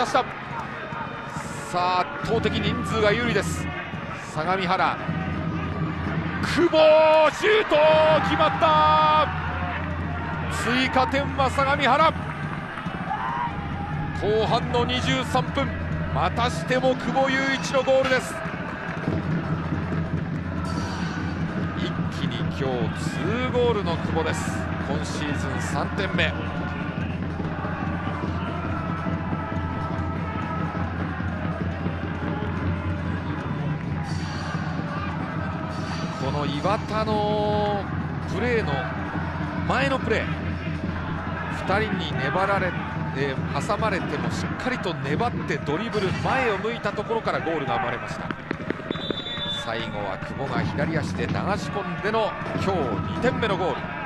出した。さあ圧倒的人数が有利です。相模原、久保シュート決まった。追加点は相模原。後半の23分、またしても久保雄一のゴールです。一気に今日2ゴールの久保です。今シーズン3点目。この岩田のプレーの前のプレー、2人に粘られて挟まれてもしっかりと粘ってドリブル前を向いたところからゴールが生まれました。最後は久保が左足で流し込んでの今日2点目のゴール。